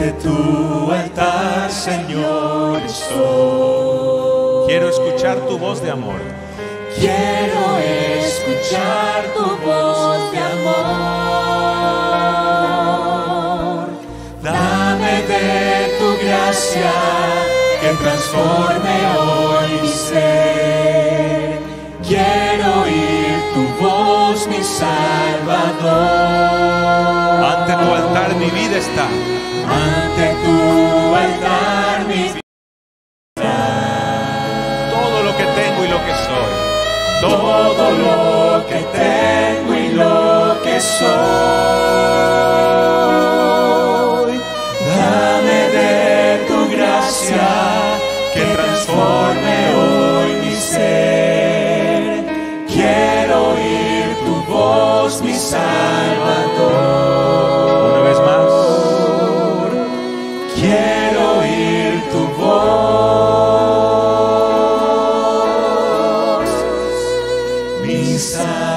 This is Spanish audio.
ante tu altar, Señor, estoy. Quiero escuchar tu voz de amor. Quiero escuchar tu voz de amor. Dame de tu gracia que transforme hoy mi ser. Quiero oír tu voz, mi Salvador. Ante tu altar mi vida está. Ante tu altar mi vida. Todo lo que tengo y lo que soy. Todo lo que tengo y lo que soy. Dame de tu gracia que transforme hoy mi ser. Quiero oír tu voz, mi Salvador. Una vez más. Quiero oír tu voz, mi Salvador.